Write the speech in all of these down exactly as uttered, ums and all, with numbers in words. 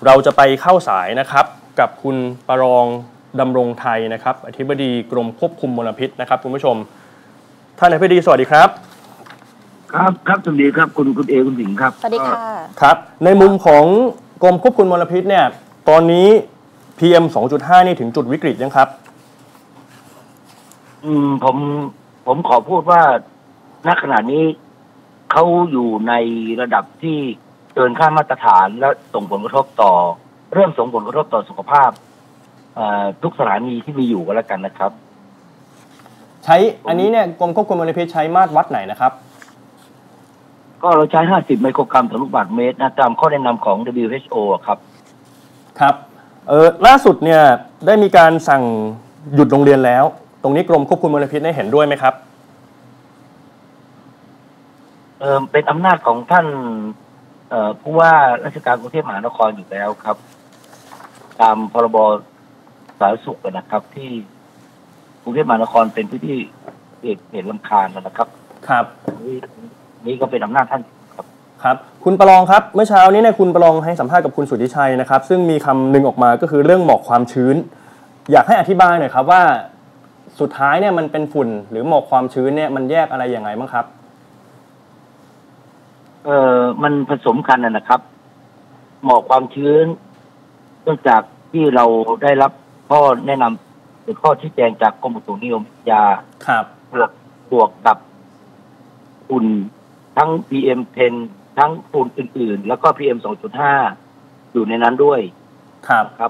เราจะไปเข้าสายนะครับกับคุณประรองดำรงไทยนะครับอธิบดีกรมควบคุมมลพิษนะครับคุณผู้ชมท่านอธิบดีสวัสดีครับครับครับสวัสดีครับคุณคุณเอคุณสิงห์ครับสวัสดีค่ะครับในมุมของกรมควบคุมมลพิษเนี่ยตอนนี้ พี เอ็ม สองจุดห้า นี่ถึงจุดวิกฤตยังครับอืมผมผมขอพูดว่าณขณะนี้เขาอยู่ในระดับที่เกินค่ามาตรฐานและส่งผลกระทบต่อเริ่มส่งผลกระทบต่อสุขภาพทุกสถานีที่มีอยู่ก็แล้วกันนะครับใช้อันนี้เนี่ยกรมควบคุมมลพิษใช้มาตรวัดไหนนะครับก็เราใช้ห้าสิบไมโครกรัมต่อลูกบาศก์เมตรนะตามข้อแนะนำของ ดับเบิลยู เอช โอ ครับครับเออล่าสุดเนี่ยได้มีการสั่งหยุดโรงเรียนแล้วตรงนี้กรมควบคุมมลพิษได้เห็นด้วยไหมครับเออเป็นอำนาจของท่านเอ่อผู้ว่าราชการกรุงเทพมหานครอยู่แล้วครับตามพรบสาธารณสุขนะครับที่กรุงเทพมหานครเป็นพื้นที่เหตุรำคาญนะครับครับนี่นี่ก็เป็นอำนาจท่านครับครับคุณประรองครับเมื่อเช้านี้เนี่ยคุณประรองให้สัมภาษณ์กับคุณสุทธิชัยนะครับซึ่งมีคำหนึ่งออกมาก็คือเรื่องหมอกความชื้นอยากให้อธิบายหน่อยครับว่าสุดท้ายเนี่ยมันเป็นฝุ่นหรือหมอกความชื้นเนี่ยมันแยกอะไรยังไงบ้างครับเอ่อมันผสมกันนะครับหมอกความชื้นเนื่องจากที่เราได้รับข้อแนะนำหรือข้อชี้แจงจากกรมอุตุนิยมวิทยาครับบวกบวกกับฝุ่นทั้ง พี เอ็ม สิบ ทั้งฝุ่นอื่นๆแล้วก็ พี เอ็ม สองจุดห้า อยู่ในนั้นด้วยครับครับ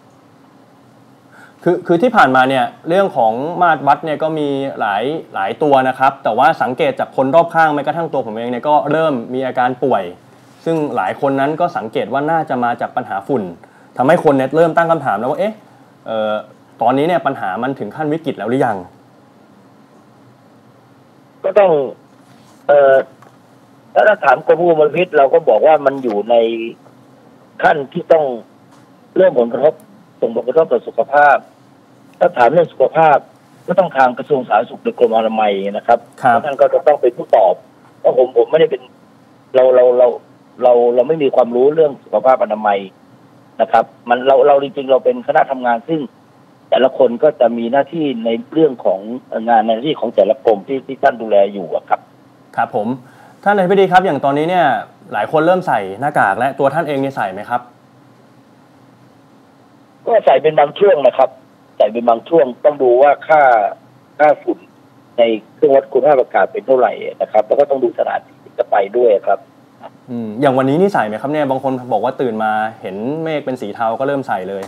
คือคือที่ผ่านมาเนี่ยเรื่องของมาตรวัดเนี่ยก็มีหลายหลายตัวนะครับแต่ว่าสังเกตจากคนรอบข้างแม้กระทั่งตัวผมเองเนี่ยก็เริ่มมีอาการป่วยซึ่งหลายคนนั้นก็สังเกตว่าน่าจะมาจากปัญหาฝุ่นทำให้คนเนี่ยเริ่มตั้งคำถามแล้วว่าเอ๊ะเอ่อตอนนี้เนี่ยปัญหามันถึงขั้นวิกฤตแล้วหรือยังก็ต้องเอ่อถ้าถามกรมควบคุมมลพิษเราก็บอกว่ามันอยู่ในขั้นที่ต้องเรื่องผลกระทบส่งผลกระทบต่อสุขภาพถ้าถามเรื่องสุขภาพก็ต้องทางกระทรวงสาธารณสุขหรือกรมอนามัยนะครับท่านก็จะต้องเป็นผู้ตอบเพราะผมผมไม่ได้เป็นเราเราเราเราเราไม่มีความรู้เรื่องสุขภาพอนามัยนะครับมันเราเราจริงๆเราเป็นคณะทำงานซึ่งแต่ละคนก็จะมีหน้าที่ในเรื่องของงานในหน้าที่ของแต่ละกรมที่ที่ท่านดูแลอยู่ครับครับผมท่านอธิบดีครับอย่างตอนนี้เนี่ยหลายคนเริ่มใส่หน้ากากและตัวท่านเองเนี่ยใส่ไหมครับก็ใส่เป็นบางช่วงนะครับใส่เป็นบางช่วงต้องดูว่าค่าค่าฝุ่นในเครื่องวัดคุณภาพอากาศเป็นเท่าไหร่นะครับแล้วก็ต้องดูสถานที่ที่จะไปด้วยครับอืมอย่างวันนี้นี่ใส่ไหมครับเนี่ยบางคนบอกว่าตื่นมาเห็นเมฆเป็นสีเทาก็เริ่มใส่เลย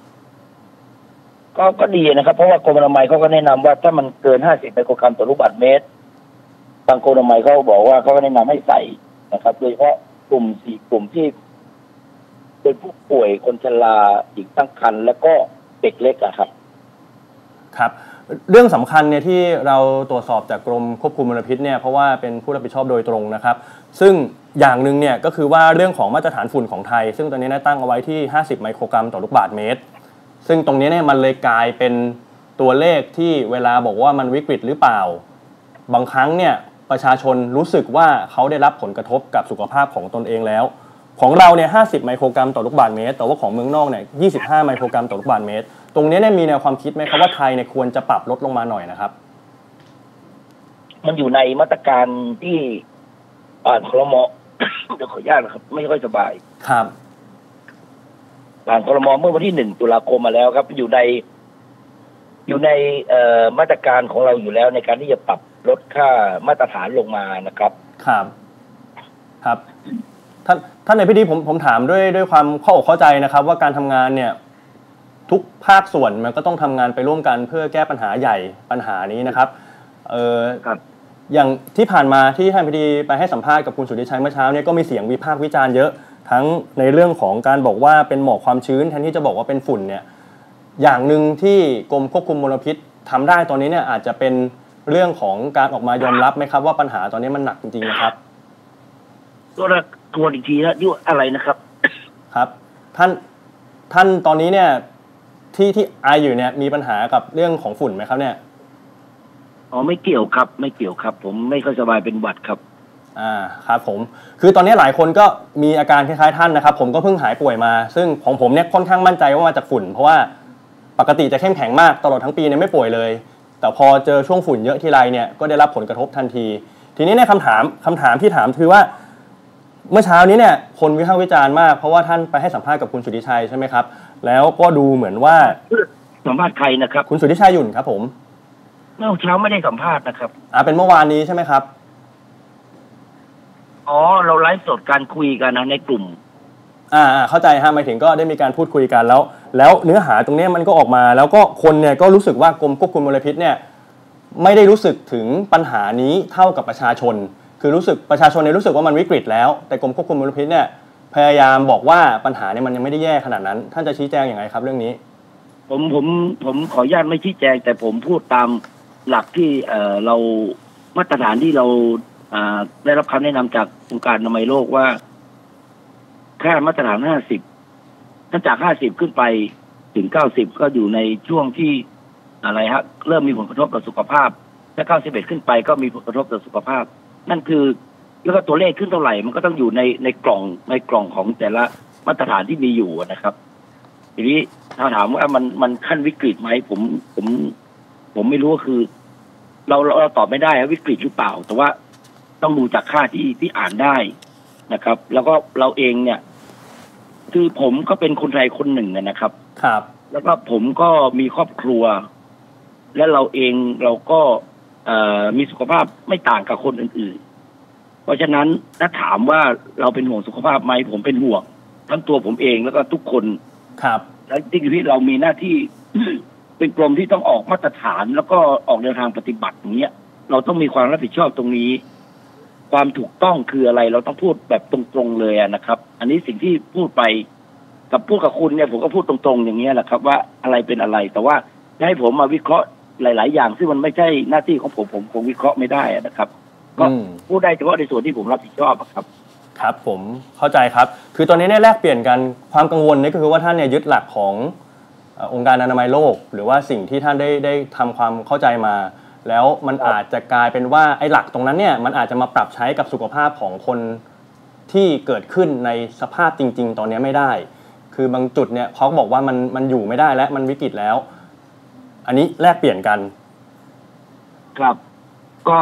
ก็ก็ดีนะครับเพราะว่ากรมอนามัยเขาก็แนะนำว่าถ้ามันเกินห้าสิบไมโครกรัมต่อลูกบาศก์เมตรทางกรมอนามัยเขาบอกว่าเขาก็แนะนำให้ใส่นะครับโดยเฉพาะกลุ่มสี่กลุ่มที่เป็นผู้ป่วยคนชราหญิงตั้งครรภ์แล้วก็เด็กเล็กอะครับครับเรื่องสำคัญเนี่ยที่เราตรวจสอบจากกรมควบคุมมลพิษเนี่ยเพราะว่าเป็นผู้รับผิดชอบโดยตรงนะครับซึ่งอย่างหนึ่งเนี่ยก็คือว่าเรื่องของมาตรฐานฝุ่นของไทยซึ่งตอนนี้ตั้งเอาไว้ที่ห้าสิบไมโครกรัมต่อลูกบาศก์เมตรซึ่งตรงนี้เนี่ยมันเลยกลายเป็นตัวเลขที่เวลาบอกว่ามันวิกฤตหรือเปล่าบางครั้งเนี่ยประชาชนรู้สึกว่าเขาได้รับผลกระทบกับสุขภาพของตนเองแล้วของเราเนี่ยห้าสิบไมโครกรัมต่อลูกบาศก์เมตรแต่ว่าของเมืองนอกเนี่ยยี่สิบห้าไมโครกรัมต่อลูกบาศก์เมตรตรงนี้เนี่ยมีแนวความคิดไหมครับว่าไทยเนี่ยควรจะปรับลดลงมาหน่อยนะครับมันอยู่ในมาตรการที่ผ่านครม.เดี๋ยวขออนุญาตนะครับไม่ค่อยสบายครับผ่านครม.เมื่อวันที่หนึ่งตุลาคมมาแล้วครับอยู่ในอยู่ในเอ่อมาตรการของเราอยู่แล้วในการที่จะปรับลดค่ามาตรฐานลงมานะครับครับครับท่านท่านในพิธีผมผมถามด้วยด้วยความเข้าอกเข้าใจนะครับว่าการทำงานเนี่ยทุกภาคส่วนมันก็ต้องทำงานไปร่วมกันเพื่อแก้ปัญหาใหญ่ปัญหานี้นะครับเอออย่างที่ผ่านมาที่ท่านพิธีไปให้สัมภาษณ์กับคุณสุทธิชัยเมื่อเช้าเนี่ยก็มีเสียงวิพากษ์วิจารณ์เยอะทั้งในเรื่องของการบอกว่าเป็นหมอกความชื้นแทนที่จะบอกว่าเป็นฝุ่นเนี่ยอย่างหนึ่งที่กรมควบคุมมลพิษทำได้ตอนนี้เนี่ยอาจจะเป็นเรื่องของการออกมายอมรับไหมครับว่าปัญหาตอนนี้มันหนักจริงๆนะครับตัวละตัวอีกทีนะยุ่อะไรนะครับครับท่านท่านตอนนี้เนี่ยที่ที่ไออยู่เนี่ยมีปัญหากับเรื่องของฝุ่นไหมครับเนี่ยอ๋อไม่เกี่ยวครับไม่เกี่ยวครับผมไม่ค่อยสบายเป็นหวัดครับอ่าครับผมคือตอนนี้หลายคนก็มีอาการคล้ายๆท่านนะครับผมก็เพิ่งหายป่วยมาซึ่งของผมเนี่ยค่อนข้างมั่นใจว่ามาจากฝุ่นเพราะว่าปกติจะเข้มแข็งมากตลอดทั้งปีเนี่ยไม่ป่วยเลยแต่พอเจอช่วงฝุ่นเยอะทีไรเนี่ยก็ได้รับผลกระทบทันทีทีนี้ในคำถามคำถามที่ถามคือว่าเมื่อเช้านี้เนี่ยคนวิพากษ์วิจารณ์มากเพราะว่าท่านไปให้สัมภาษณ์กับคุณสุทธิชัยใช่ไหมครับแล้วก็ดูเหมือนว่าสัมภาษณ์ใครนะครับคุณสุทธิชัยหยุ่นครับผมเมื่อเช้าไม่ได้สัมภาษณ์นะครับอ่าเป็นเมื่อวานนี้ใช่ไหมครับอ๋อเราไลฟ์สดการคุยกันนะในกลุ่มอ่าเข้าใจฮะหมายถึงก็ได้มีการพูดคุยกันแล้วแล้วเนื้อหาตรงนี้มันก็ออกมาแล้วก็คนเนี่ยก็รู้สึกว่ากรมควบคุมมลพิษเนี่ยไม่ได้รู้สึกถึงปัญหานี้เท่ากับประชาชนคือรู้สึกประชาชนเนี่ยรู้สึกว่ามันวิกฤตแล้วแต่กรมควบคุมมลพิษเนี่ยพยายามบอกว่าปัญหาเนี่ยมันยังไม่ได้แย่ขนาดนั้นท่านจะชี้แจงอย่างไรครับเรื่องนี้ผมผมผมขออนุญาตไม่ชี้แจงแต่ผมพูดตามหลักที่เอ่อเรามาตรฐานที่เราได้รับคำแนะนำจากองค์การอนามัยโลกว่าค่ามาตรฐานห้าสิบถ้าจากห้าสิบขึ้นไปถึงเก้าสิบก็อยู่ในช่วงที่อะไรฮะเริ่มมีผลกระทบต่อสุขภาพถ้าเก้าสิบเอ็ดขึ้นไปก็มีผลกระทบต่อสุขภาพนั่นคือแล้วก็ตัวเลขขึ้นเท่าไหร่มันก็ต้องอยู่ในในกล่องในกล่องของแต่ละมาตรฐานที่มีอยู่นะครับทีนี้ถ้าถามว่ามันมันขั้นวิกฤตไหมผมผมผมไม่รู้ก็คือเราเราตอบไม่ได้ว่าวิกฤตหรือเปล่าแต่ว่าต้องดูจากค่าที่ที่อ่านได้นะครับแล้วก็เราเองเนี่ยคือผมก็เป็นคนไทยคนหนึ่งนะครับครับแล้วก็ผมก็มีครอบครัวและเราเองเราก็มีสุขภาพไม่ต่างกับคนอื่นๆเพราะฉะนั้นถ้าถามว่าเราเป็นห่วงสุขภาพไหมผมเป็นห่วงทั้งตัวผมเองแล้วก็ทุกคนครับและที่เรามีหน้าที่ เป็นกรมที่ต้องออกมาตรฐานแล้วก็ออกแนวทางปฏิบัติอย่างเงี้ยเราต้องมีความรับผิดชอบตรงนี้ความถูกต้องคืออะไรเราต้องพูดแบบตรงๆเลยนะครับอันนี้สิ่งที่พูดไปกับพูดกับคุณเนี่ยผมก็พูดตรงๆอย่างเงี้ยแหละครับว่าอะไรเป็นอะไรแต่ว่าให้ผมมาวิเคราะห์หลายๆอย่างซึ่งมันไม่ใช่หน้าที่ของผมผมคงวิเคราะห์ไม่ได้นะครับก็พูดได้เฉพาะในส่วนที่ผมรับผิดชอบครับครับผมเข้าใจครับคือตอนนี้เนี่ยแลกเปลี่ยนกันความกังวลนี่ก็คือว่าท่านเนี่ยยึดหลักขององค์การอนามัยโลกหรือว่าสิ่งที่ท่านได้ได้ทำความเข้าใจมาแล้วมันอาจจะกลายเป็นว่าไอ้หลักตรงนั้นเนี่ยมันอาจจะมาปรับใช้กับสุขภาพของคนที่เกิดขึ้นในสภาพจริงๆตอนนี้ไม่ได้คือบางจุดเนี่ยเขาบอกว่ามันมันอยู่ไม่ได้และมันวิกฤตแล้วอันนี้แลกเปลี่ยนกันครับก็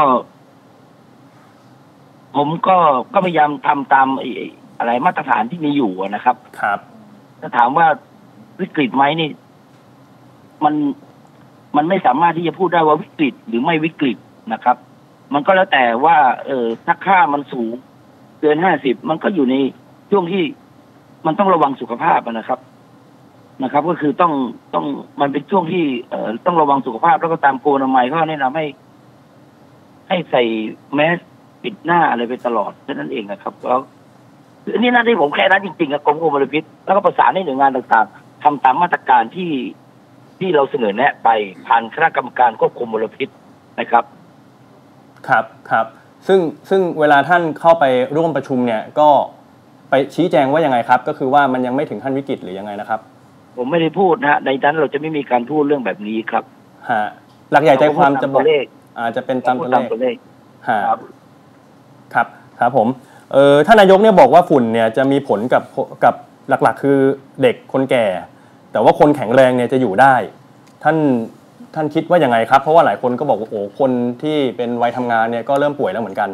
ผมก็ก็พยายามทำตามอะไรมาตรฐานที่มีอยู่นะครับครับถ้าถามว่าวิกฤตไหมนี่มันมันไม่สามารถที่จะพูดได้ว่าวิกฤตหรือไม่วิกฤตนะครับมันก็แล้วแต่ว่าเออถ้าค่ามันสูงเกินห้าสิบมันก็อยู่ในช่วงที่มันต้องระวังสุขภาพนะครับนะครับก็คือต้องต้องมันเป็นช่วงที่เอ่อต้องระวังสุขภาพแล้วก็ตามโกนอนามัยเขาแนะนำให้ให้ใส่แมสปิดหน้าอะไรไปตลอดแค่นั้นเองนะครับแล้วนี่หน้าที่ผมแค่นั้นจริงๆกับกรมควบคุมมลพิษแล้วก็ประสานให้หน่วยงานต่างๆทำตามมาตรการที่ที่เราเสนอแนะไปผ่านคณะกรรมการควบคุมมลพิษนะครับครับครับซึ่งซึ่งเวลาท่านเข้าไปร่วมประชุมเนี่ยก็ไปชี้แจงว่ายังไงครับก็คือว่ามันยังไม่ถึงขั้นวิกฤตหรือยังไงนะครับผมไม่ได้พูดนะฮะในนั้นเราจะไม่มีการพูดเรื่องแบบนี้ครับฮะหลักใหญ่ใจความจะบอกอาจจะเป็นตามตัวเลขฮะครับครับผมเออท่านนายกเนี่ยบอกว่าฝุ่นเนี่ยจะมีผลกับกับหลักๆคือเด็กคนแก่แต่ว่าคนแข็งแรงเนี่ยจะอยู่ได้ท่านท่านคิดว่ายังไงครับเพราะว่าหลายคนก็บอกว่าโอ้คนที่เป็นวัยทำงานเนี่ยก็เริ่มป่วยแล้วเหมือนกัน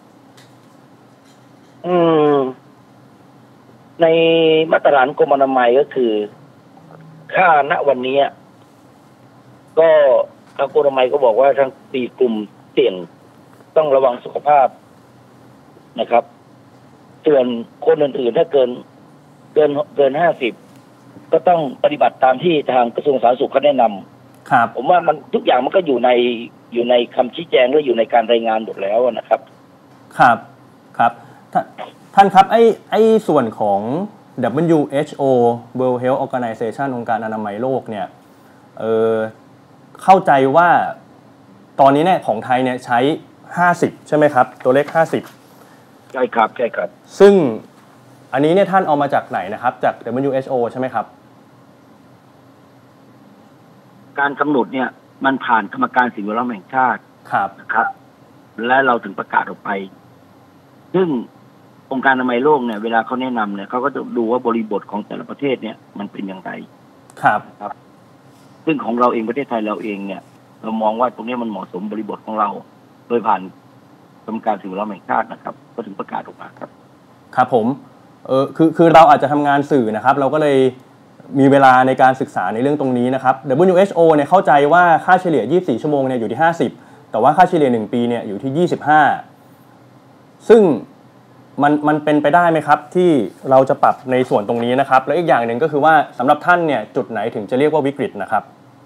อืมในมาตรฐานกรมอนามัยก็คือค่าณวันนี้ก็ทางกรมอนามัยก็บอกว่าทั้งสี่กลุ่มเสี่ยงต้องระวังสุขภาพนะครับส่วนคนอื่นๆถ้าเกินเกินเกินห้าสิบก็ต้องปฏิบัติตามที่ทางกระทรวงสาธารณสุขเขาแนะนำครับผมว่ามันทุกอย่างมันก็อยู่ในอยู่ในคำชี้แจงหรืออยู่ในการรายงานหมดแล้วนะครับครับครับท่านครับไอ้ไอ้ส่วนของ ดับเบิลยู เอช โอ World Health Organization องค์การอนามัยโลกเนี่ยเออเข้าใจว่าตอนนี้เนี่ยของไทยเนี่ยใช้ห้าสิบใช่ไหมครับตัวเลขห้าสิบใช่ครับใช่ครับซึ่งอันนี้เนี่ยท่านเอามาจากไหนนะครับจาก ดับเบิลยู เอช โอ ใช่ไหมครับการกำหนดเนี่ยมันผ่านกรรมการสิ่งแวดล้อมแห่งชาติครับนะครับและเราถึงประกาศออกไปซึ่งองค์การอนามัยโลกเนี่ยเวลาเขาแนะนำเนี่ยเขาก็จะดูว่าบริบทของแต่ละประเทศเนี่ยมันเป็นอย่างไรครับครับซึ่งของเราเองประเทศไทยเราเองเนี่ยเรามองว่าตรงนี้มันเหมาะสมบริบทของเราโดยผ่านกรรมการสิ่งแวดล้อมแห่งชาตินะครับก็ถึงประกาศออกมาครับครับผมเออคือคือเราอาจจะทำงานสื่อนะครับเราก็เลยมีเวลาในการศึกษาในเรื่องตรงนี้นะครับ ดับเบิลยู เอช โอ เนี่ยเข้าใจว่าค่าเฉลี่ยยี่สิบสี่ชั่วโมงเนี่ยอยู่ที่ห้าสิบแต่ว่าค่าเฉลี่ยหนึ่งปีเนี่ยอยู่ที่ยี่สิบห้าซึ่งมันมันเป็นไปได้ไหมครับที่เราจะปรับในส่วนตรงนี้นะครับแล้วอีกอย่างหนึ่งก็คือว่าสำหรับท่านเนี่ยจุดไหนถึงจะเรียกว่าวิกฤตนะครับ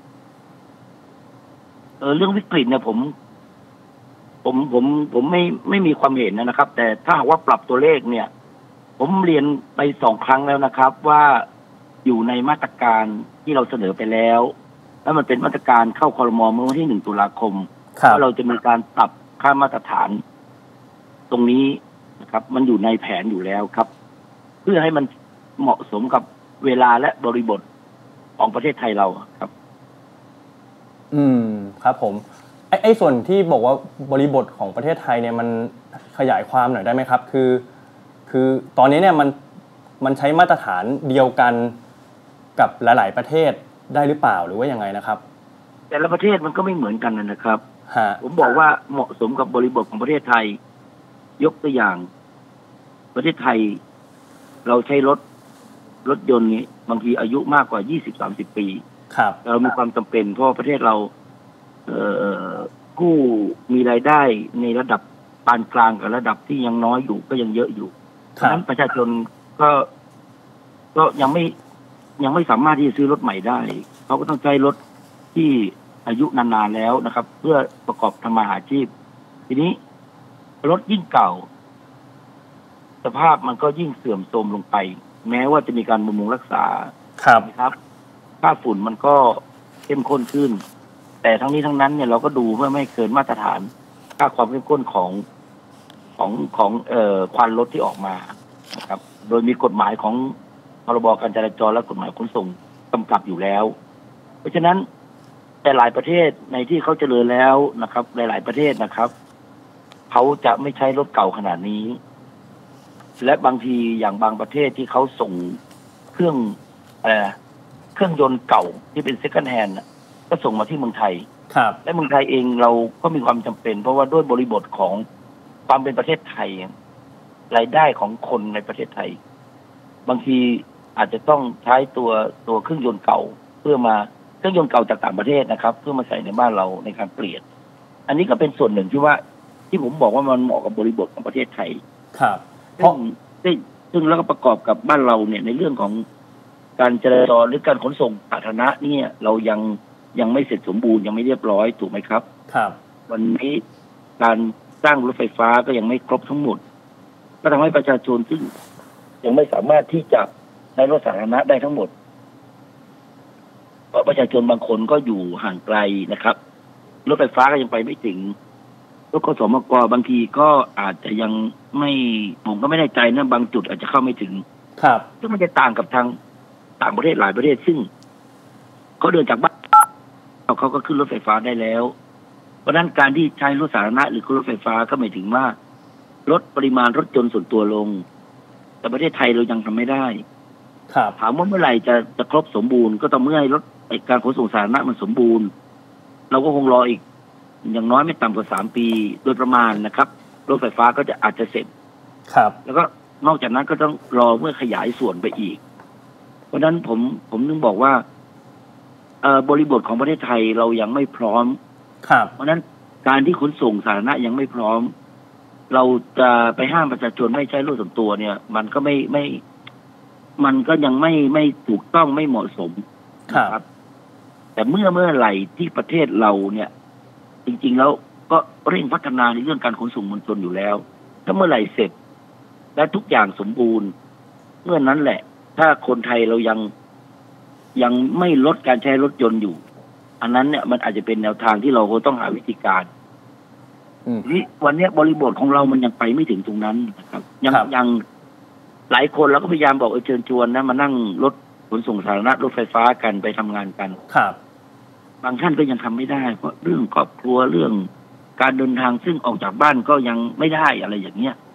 เออเรื่องวิกฤตเนี่ยผมผมผมผมไม่ไม่มีความเห็นนะครับแต่ถ้าหากว่าปรับตัวเลขเนี่ยผมเรียนไปสองครั้งแล้วนะครับว่าอยู่ในมาตรการที่เราเสนอไปแล้วแล้วมันเป็นมาตรการเข้าครม.เมื่อวันที่หนึ่งตุลาคมว่าเราจะมีการปรับค่ามาตรฐานตรงนี้นะครับมันอยู่ในแผนอยู่แล้วครับเพื่อให้มันเหมาะสมกับเวลาและบริบทของประเทศไทยเราครับอืมครับผมไอ้ไอ้ส่วนที่บอกว่าบริบทของประเทศไทยเนี่ยมันขยายความหน่อยได้ไหมครับคือคือตอนนี้เนี่ยมันมันใช้มาตรฐานเดียวกันกับหลายๆประเทศได้หรือเปล่าหรือว่ายังไงนะครับแต่ละประเทศมันก็ไม่เหมือนกันนะครับผมบอกว่าเหมาะสมกับบริบทของประเทศไทยยกตัวอย่างประเทศไทยเราใช้รถรถยนต์นี้บางทีอายุมากกว่า ยี่สิบถึงสามสิบ ปีครับเรามีความจำเป็นเพราะประเทศเราเอ่อผู้มีรายได้ในระดับปานกลางกับระดับที่ยังน้อยอยู่ก็ยังเยอะอยู่เพราะฉะนั้นประชาชนก็ก็ยังไม่ยังไม่สามารถที่จะซื้อรถใหม่ได้เขาก็ต้องใช้รถที่อายุนานๆแล้วนะครับเพื่อประกอบทำมาหาชีพทีนี้รถยิ่งเก่าสภาพมันก็ยิ่งเสื่อมโทรมลงไปแม้ว่าจะมีการบำรุงรักษาครับครับค่าฝุ่นมันก็เข้มข้นขึ้นแต่ทั้งนี้ทั้งนั้นเนี่ยเราก็ดูเพื่อไม่เกินมาตรฐานค่าความเข้มข้นของของของเอ่อควันรถที่ออกมานะครับโดยมีกฎหมายของพรบการจราจรและกฎหมายขนส่งกำกับอยู่แล้วเพราะฉะนั้นแต่หลายประเทศในที่เขาเจริญแล้วนะครับหลายๆประเทศนะครับเขาจะไม่ใช้รถเก่าขนาดนี้และบางทีอย่างบางประเทศที่เขาส่งเครื่องอะไรนะเครื่องยนต์เก่าที่เป็น second hand ก็ส่งมาที่เมืองไทยครับและเมืองไทยเองเราก็มีความจำเป็นเพราะว่าด้วยบริบทของความเป็นประเทศไทยรายได้ของคนในประเทศไทยบางทีอาจจะต้องใช้ตัวตัวเครื่องยนต์เก่าเพื่อมาเครื่องยนต์เก่าจากต่างประเทศนะครับเพื่อมาใส่ในบ้านเราในการเปลี่ยนอันนี้ก็เป็นส่วนหนึ่งที่ว่าที่ผมบอกว่ามันเหมาะกับบริบทของประเทศไทยครับเพราะซึ่งแล้วก็ประกอบกับบ้านเราเนี่ยในเรื่องของการจราจรหรือการขนส่งสาธารณะเนี่ยเรายังยังไม่เสร็จสมบูรณ์ยังไม่เรียบร้อยถูกไหมครับครับวันนี้การสร้างรถไฟฟ้าก็ยังไม่ครบทั้งหมดก็ทำให้ประชาชนซึ่งยังไม่สามารถที่จะใช้รถสาธารณะได้ทั้งหมดเพราะประชาชนบางคนก็อยู่ห่างไกลนะครับรถไฟฟ้าก็ยังไปไม่ถึงรถขสมกบางทีก็อาจจะยังไม่ผมก็ไม่แน่ใจนะบางจุดอาจจะเข้าไม่ถึงครับซึ่งมันจะต่างกับทางต่างประเทศหลายประเทศซึ่งเขาเดินจากบ้านเขาก็ขึ้นรถไฟฟ้าได้แล้วเพราะฉะนั้นการที่ใช้รถสาธารณะหรือรถไฟฟ้าก็หมายถึงว่าลดปริมาณรถยนต์ส่วนตัวลงแต่ประเทศไทยเรายังทำไม่ได้ครับถามว่าเมื่อไหร่จะจะครบสมบูรณ์ก็ต้องเมื่อให้รถการขนส่งสาธารณะมันสมบูรณ์เราก็คงรออีกอย่างน้อยไม่ต่ำกว่าสามปีโดยประมาณนะครับรถไฟฟ้าก็จะอาจจะเสร็จครับแล้วก็นอกจากนั้นก็ต้องรอเมื่อขยายส่วนไปอีกเพราะฉะนั้นผมผมนึงบอกว่าเอ่อบริบทของประเทศไทยเรายังไม่พร้อมครับเพราะฉะนั้นการที่ขนส่งสาธารณะยังไม่พร้อมเราจะไปห้ามประชาชนไม่ใช้รถส่วนตัวเนี่ยมันก็ไม่ไม่มันก็ยังไม่ไม่ถูกต้องไม่เหมาะสมครับแต่เมื่อเมื่อไหร่ที่ประเทศเราเนี่ยจริงๆแล้วก็เร่งพัฒนาในเรื่องการขนส่งมวลชนอยู่แล้วถ้าเมื่อไหร่เสร็จและทุกอย่างสมบูรณ์เมื่อนั้นแหละถ้าคนไทยเรายังยังไม่ลดการใช้รถยนต์อยู่อันนั้นเนี่ยมันอาจจะเป็นแนวทางที่เราต้องหาวิธีการนี่วันนี้บริบทของเรามันยังไปไม่ถึงตรงนั้นนะครับยังยังหลายคนเราก็พยายามบอกเออเชิญชวนนะมานั่งรถขนส่งสาธารณะรถไฟฟ้ากันไปทำงานกันครับบางท่านก็ยังทำไม่ได้เพราะเรื่องครอบครัวเรื่องการเดินทางซึ่งออกจากบ้านก็ยังไม่ได้อะไรอย่างเงี้ย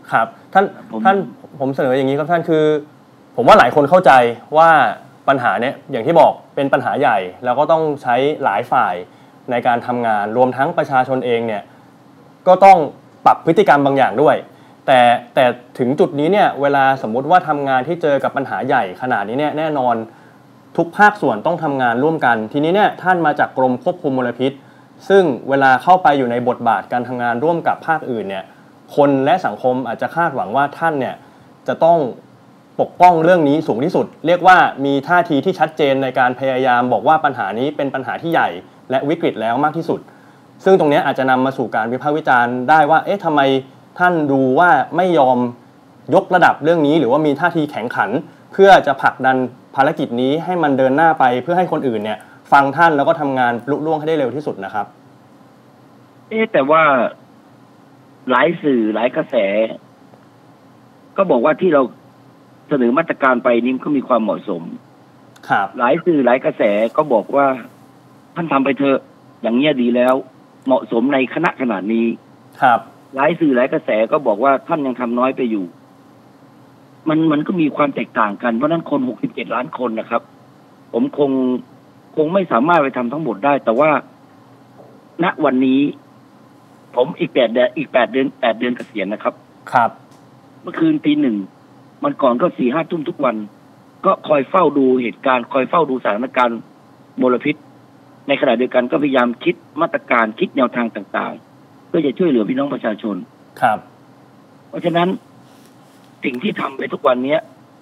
ครับท่านท่านผมเสนออย่างนี้ครับท่านคือผมว่าหลายคนเข้าใจว่าปัญหาเนี้ยอย่างที่บอกเป็นปัญหาใหญ่แล้วก็ต้องใช้หลายฝ่ายในการทำงานรวมทั้งประชาชนเองเนี่ยก็ต้องปรับพฤติกรรมบางอย่างด้วยแต่แต่ถึงจุดนี้เนี่ยเวลาสมมุติว่าทำงานที่เจอกับปัญหาใหญ่ขนาดนี้เนี่ยแน่นอนทุกภาคส่วนต้องทำงานร่วมกันทีนี้เนี่ยท่านมาจากกรมควบคุมมลพิษซึ่งเวลาเข้าไปอยู่ในบทบาทการทำงานร่วมกับภาคอื่นเนี่ยคนและสังคมอาจจะคาดหวังว่าท่านเนี่ยจะต้องปกป้องเรื่องนี้สูงที่สุดเรียกว่ามีท่าทีที่ชัดเจนในการพยายามบอกว่าปัญหานี้เป็นปัญหาที่ใหญ่และวิกฤตแล้วมากที่สุดซึ่งตรงนี้อาจจะนำมาสู่การวิพากษ์วิจารณ์ได้ว่าเอ๊ะทำไมท่านดูว่าไม่ยอมยกระดับเรื่องนี้หรือว่ามีท่าทีแข็งขันเพื่อจะผลักดันภารกิจนี้ให้มันเดินหน้าไปเพื่อให้คนอื่นเนี่ยฟังท่านแล้วก็ทำงานลุล่วงให้ได้เร็วที่สุดนะครับเอ๊ะแต่ว่าหลายสื่อหลายกระแสก็บอกว่าที่เราเสนอมาตรการไปนี้ก็มีความเหมาะสมครับหลายสื่อหลายกระแสก็บอกว่าท่านทำไปเถอะอย่างเงี้ยดีแล้วเหมาะสมในคณะขนาดนี้ครับหลายสื่อหลายกระแสก็บอกว่าท่านยังทำน้อยไปอยู่มันมันก็มีความแตกต่างกันเพราะนั้นคนหกสิบเจ็ดล้านคนนะครับผมคงคงไม่สามารถไปทำทั้งหมดได้แต่ว่าณวันนี้ผมอีกแปดเดือนอีกแปดเดือนแปดเดือนเกษียณนะครับครับเมื่อคืนตีหนึ่งมันก่อนก็สี่ห้าทุ่มทุกวันก็คอยเฝ้าดูเหตุการณ์คอยเฝ้าดูสถานการณ์มลพิษในขณะเดียวกันก็พยายามคิดมาตรการคิดแนวทางต่างๆเพื่อจะช่วยเหลือพี่น้องประชาชนครับเพราะฉะนั้นสิ่งที่ทำไปทุกวันนี้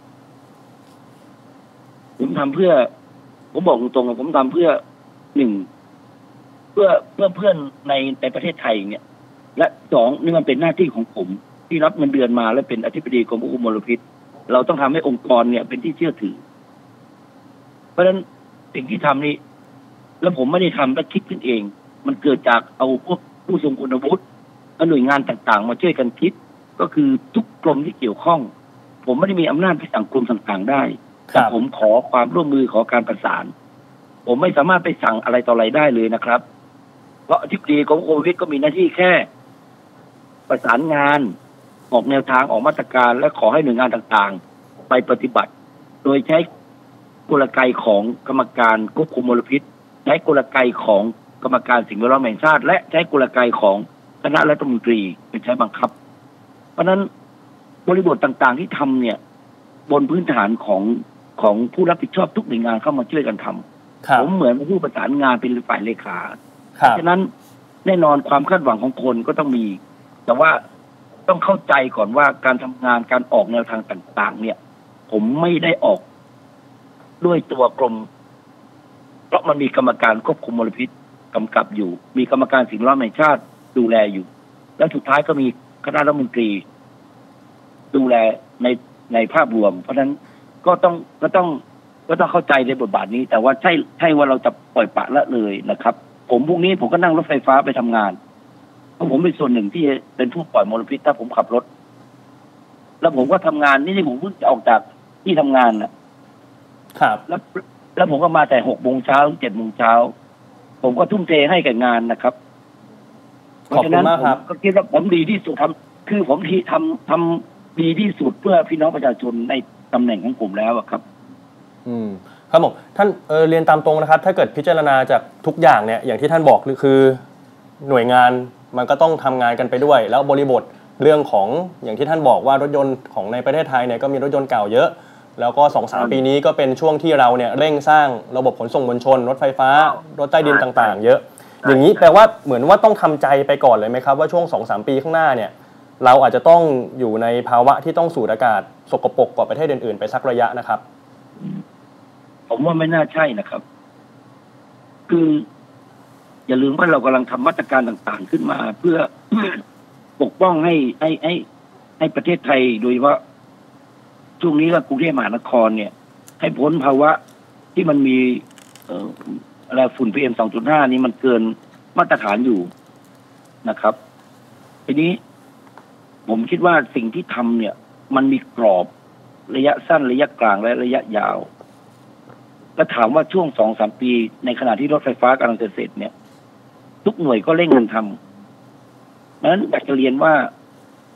ผมทำเพื่อผมบอกตรงๆผมทำเพื่อหนึ่งเพื่อเพื่อเพื่อนในในประเทศไทยเนี่ยและสองนี่มันเป็นหน้าที่ของผมที่รับเงินเดือนมาและเป็นอธิบดีกรมควบคุมมลพิษเราต้องทำให้องค์กรเนี่ยเป็นที่เชื่อถือเพราะฉะนั้นสิ่งที่ทำนี่แล้วผมไม่ได้ทำและคิดขึ้นเองมันเกิดจากเอาพวกผู้ทรงคุณวุฒิและหน่วยงานต่างๆมาช่วยกันคิดก็คือทุกกรมที่เกี่ยวข้องผมไม่ได้มีอำนาจไปสั่งกรมต่างๆได้แต่ผมขอความร่วมมือขอการประสานผมไม่สามารถไปสั่งอะไรต่ออะไรได้เลยนะครับเพราะอธิบดีกรมควบคุมมลพิษก็มีหน้าที่แค่ประสานงานออกแนวทางออกมาตรการและขอให้หน่วยงานต่างๆไปปฏิบัติโดยใช้กลไกของกรรมการควบคุมมลพิษใช้กลไกของกรรมการสิ่งแวดล้อมแห่งชาติและใช้กลไกของคณะรัฐมนตรีเป็นใช้บังคับเพราะนั้นบริบทต่างๆที่ทำเนี่ยบนพื้นฐานของของผู้รับผิดชอบทุกหน่วยงานเข้ามาช่วยกันทำผมเหมือนผู้ประสานงานเป็นฝ่ายเลขาฉะนั้นแน่นอนความคาดหวังของคนก็ต้องมีแต่ว่าต้องเข้าใจก่อนว่าการทำงานการออกแนวทางต่างๆเนี่ยผมไม่ได้ออกด้วยตัวกรมเพราะมันมีกรรมการควบคุมมลพิษกำกับอยู่มีกรรมการสิ่งแวดล้อมแห่งชาติดูแลอยู่และสุดท้ายก็มีคณะรัฐมนตรีดูแลในในภาพรวมเพราะฉะนั้นก็ต้องก็ต้องก็ต้องเข้าใจในบทบาทนี้แต่ว่าใช่ใช่ว่าเราจะปล่อยปละละเลยนะครับผมพรุ่งนี้ผมก็นั่งรถไฟฟ้าไปทำงานเพราะผมเป็นส่วนหนึ่งที่เป็นผู้ปล่อยมลพิษถ้าผมขับรถแล้วผมก็ทำงานนี่ที่ผมเพิ่งจะออกจากที่ทำงานนะครับแล้วแล้วผมก็มาแต่หกโมงเช้าถึงเจ็ดโมงเช้าผมก็ทุ่มเทให้กับงานนะครับขอบคุณมากครับก็คิดว่าผมดีที่สุดทำคือผมที่ทำทำดีที่สุดเพื่อพี่น้องประชาชนในตำแหน่งของผมแล้วครับอืมครับผมท่านเออเรียนตามตรงนะครับถ้าเกิดพิจารณาจากทุกอย่างเนี่ยอย่างที่ท่านบอกคือหน่วยงานมันก็ต้องทำงานกันไปด้วยแล้วบริบทเรื่องของอย่างที่ท่านบอกว่ารถยนต์ของในประเทศไทยเนี่ยก็มีรถยนต์เก่าเยอะแล้วก็ สองถึงสาม ปีนี้ก็เป็นช่วงที่เราเนี่ยเร่งสร้างระบบขนส่งมวลชนรถไฟฟ้ารถใต้ดินต่างๆเยอะอย่างนี้แปลว่าเหมือนว่าต้องทำใจไปก่อนเลยไหมครับว่าช่วง สองถึงสาม ปีข้างหน้าเนี่ยเราอาจจะต้องอยู่ในภาวะที่ต้องสูดอากาศสกปรกกว่าประเทศอื่นๆไปสักระยะนะครับผมว่าไม่น่าใช่นะครับคืออย่าลืมว่าเรากำลังทำมาตรการต่างๆขึ้นมาเพื่อ ปกป้องให้ให้ให้ให้ประเทศไทยโดยเฉพาะช่วงนี้ก็กรุงเทพมหานครเนี่ยให้พ้นภาวะที่มันมีเอ่ออะไรฝุ่น พี เอ็ม สองจุดห้า นี่มันเกินมาตรฐานอยู่นะครับทีนี้ผมคิดว่าสิ่งที่ทำเนี่ยมันมีกรอบระยะสั้นระยะกลางและระยะยาวแล้วถามว่าช่วง สองถึงสาม ปีในขณะที่รถไฟฟ้ากำลังจะเสร็จเนี่ยทุกหน่วยก็เร่งกันทำเพราะฉะนั้นอยากจะเรียนว่า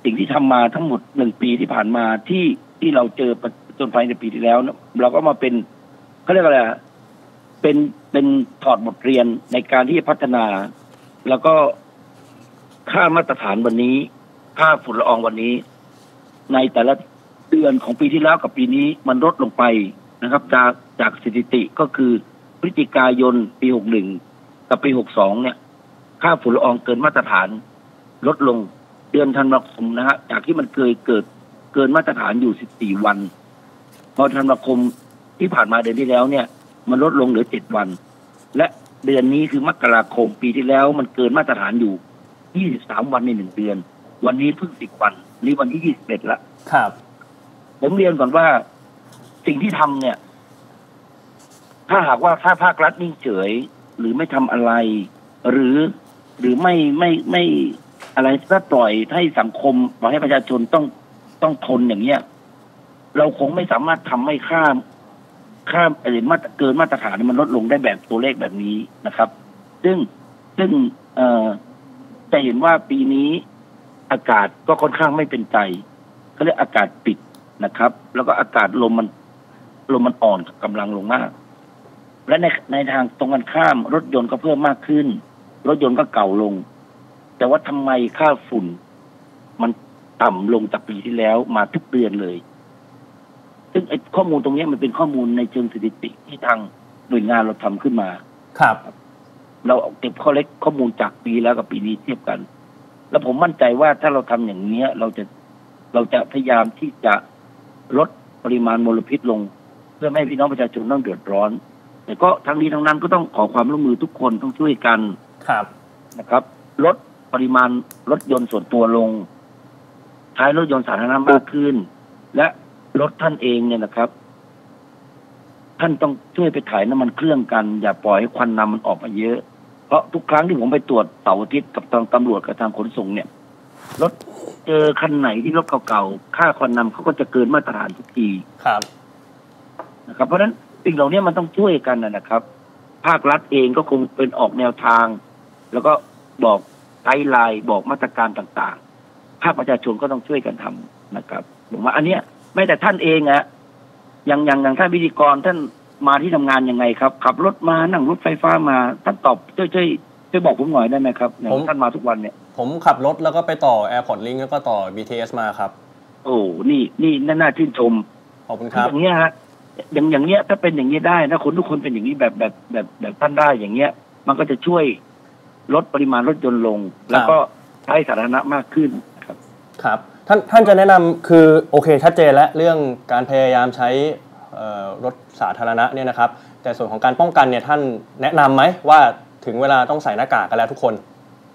สิ่งที่ทำมาทั้งหมดหนึ่งปีที่ผ่านมาที่ที่เราเจอจนภายในปีที่แล้วเราก็มาเป็นเขาเรียกอะไรเป็นเป็นถอดบทเรียนในการที่จะพัฒนา แล้วก็ค่ามาตรฐานวันนี้ค่าฝุ่นละอองวันนี้ในแต่ละเดือนของปีที่แล้วกับปีนี้มันลดลงไปนะครับจากจากสถิติก็คือพฤศจิกายนปีหกหนึ่งกับปีหกสองเนี่ยค่าฝุ่นละอองเกินมาตรฐานลดลงเดือนธันวาคมนะฮะจากที่มันเคยเกิดเกินมาตรฐานอยู่สิบสี่วันพอธันวาคมที่ผ่านมาเดือนที่แล้วเนี่ยมันลดลงเหลือเจ็ดวันและเดือนนี้คือมกราคมปีที่แล้วมันเกินมาตรฐานอยู่ยี่สิบสามวันในหนึ่งเดือนวันนี้เพิ่งสิบวันนี่วันที่ยี่สิบเอ็ดละครับผมเรียนก่อนว่าสิ่งที่ทำเนี่ยถ้าหากว่าถ้าภาครัฐนิ่งเฉยหรือไม่ทำอะไรหรือหรือไม่ไม่ไม่อะไรถ้าปล่อยให้สังคมปล่อยให้ประชาชนต้องต้องทนอย่างเงี้ยเราคงไม่สามารถทำให้ค่าค่าอะไรมาตรเกินมาตรฐานมันลดลงได้แบบตัวเลขแบบนี้นะครับซึ่งซึ่งเอ่อจะเห็นว่าปีนี้อากาศก็ค่อนข้างไม่เป็นใจเขาเรียกอากาศปิดนะครับแล้วก็อากาศลมมันลมมันอ่อนกำลังลงมากและในในทางตรงกันข้ามรถยนต์ก็เพิ่มมากขึ้นรถยนต์ก็เก่าลงแต่ว่าทำไมค่าฝุ่นมันต่ำลงจากปีที่แล้วมาทุกเดือนเลยซึ่งไอ้ข้อมูลตรงนี้มันเป็นข้อมูลในเชิงสถิติที่ทางหน่วยงานเราทำขึ้นมาครับเราเก็บข้อเล็กข้อมูลจากปีแล้วกับปีนี้เทียบกันแล้วผมมั่นใจว่าถ้าเราทำอย่างนี้เราจะเราจะพยายามที่จะลดปริมาณมลพิษลงเพื่อไม่ให้พี่น้องประชาชนต้องเดือดร้อนแต่ก็ทั้งนี้ทั้งนั้นก็ต้องขอความร่วมมือทุกคนต้องช่วยกันครับนะครับลดปริมาณรถยนต์ส่วนตัวลงใช้รถยนต์สาธารณะมากขึ้นและรถท่านเองเนี่ยนะครับท่านต้องช่วยไปถ่ายน้ำมันเครื่องกันอย่าปล่อยให้ควันน้ำมันออกมาเยอะเพราะทุกครั้งที่ผมไปตรวจเสาร์อาทิตย์กับทางตำรวจกับทางขนส่งเนี่ยรถเจอคันไหนที่รถเก่าๆค่าควันน้ำเขาก็จะเกินมาตรฐานทุกทีครับนะครับเพราะฉะนั้นสิ่งเหล่านี้มันต้องช่วยกันนะครับภาครัฐเองก็คงเป็นออกแนวทางแล้วก็บอกไกด์ไลน์บอกมาตรการต่างๆภาคประชาชนก็ต้องช่วยกันทำนะครับผมว่าอันเนี้ยไม่แต่ท่านเองอะอย่างอย่างอย่างท่านพิธีกรท่านมาที่ทำงานยังไงครับขับรถมานั่งรถไฟฟ้ามาท่านตอบช่วยช่วยช่วยบอกผมหน่อยได้ไหมครับท่านมาทุกวันเนี่ยผมขับรถแล้วก็ไปต่อ Airport Link แล้วก็ต่อ บี ที เอส มาครับโอ้นี่นี่น่าชื่นชมขอบคุณครับอย่างเงี้ยฮะอย่างอย่างเงี้ยถ้าเป็นอย่างนี้ได้นะคนทุกคนเป็นอย่างนี้แบบแบบแบบแบบท่านได้อย่างเงี้ยมันก็จะช่วยลดปริมาณรถยนต์ลงแล้วก็ใช้สาธารณะมากขึ้นครับครับท่านท่านจะแนะนำคือโอเคชัดเจนและเรื่องการพยายามใช้รถสาธารณะเนี่ยนะครับแต่ส่วนของการป้องกันเนี่ยท่านแนะนำไหมว่าถึงเวลาต้องใส่หน้ากากกันแล้วทุกคน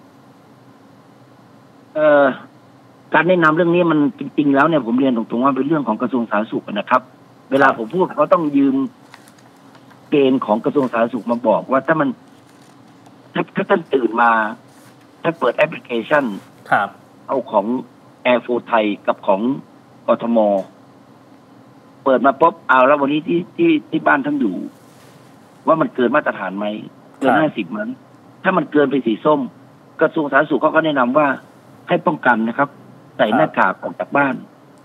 เอ่อการแนะนำเรื่องนี้มันจริงๆแล้วเนี่ยผมเรียนตรงๆว่าเป็นเรื่องของกระทรวงสาธารณสุขนะครับเวลาผมพูดเขาต้องยืมเกณฑ์ของกระทรวงสาธารณสุขมาบอกว่าถ้ามันถ้าถ้าท่านตื่นมาถ้าเปิดแอปพลิเคชันครับเอาของแอร์โฟร์ไทยกับของกทมเปิดมาปุ๊บเอาแล้ววันนี้ที่ที่ที่บ้านท่านอยู่ว่ามันเกินมาตรฐานไหมเกินห้าสิบมั้ยถ้ามันเกินไปสีส้มกระทรวงสาธารณสุขเขาก็แนะนำว่าให้ป้องกันนะครับใส่หน้ากากออกจากบ้าน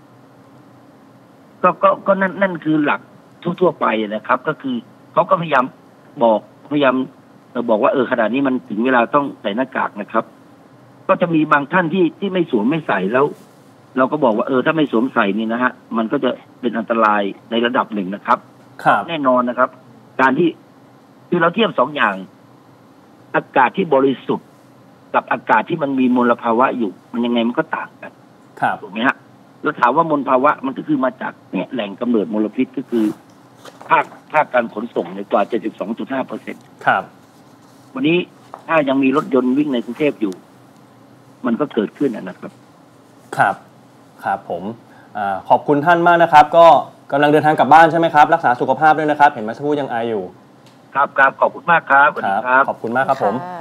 ก็ก็ก็นั่นนั่นคือหลักทั่วๆไปนะครับก็คือเขาก็พยายามบอกพยายามบอกว่าเออขนาดนี้มันถึงเวลาต้องใส่หน้ากากนะครับก็จะมีบางท่านที่ที่ไม่สวมไม่ใส่แล้วเราก็บอกว่าเออถ้าไม่สวมใส่นี่นะฮะมันก็จะเป็นอันตรายในระดับหนึ่งนะครับแน่นอนนะครับการที่คือเราเทียบสองอย่างอากาศที่บริสุทธิ์กับอากาศที่มันมีมลภาวะอยู่มันยังไงมันก็ต่างกันถูกไหมฮะแล้วถามว่ามลภาวะมันก็คือมาจากเนี่ยแหล่งกำเนิดมลพิษก็คือภาคภาคการขนส่งในกว่า เจ็ดสิบสองจุดห้าเปอร์เซ็นต์ครับวันนี้ถ้ายังมีรถยนต์วิ่งในกรุงเทพอยู่มันก็เกิดขึ้นนะครับครับครับผมอ่าขอบคุณท่านมากนะครับก็กำลังเดินทางกลับบ้านใช่ไหมครับรักษาสุขภาพด้วยนะครับเห็นเมื่อสักครู่ยังไออยู่ครับครับขอบคุณมากครับครับขอบคุณมากครับผม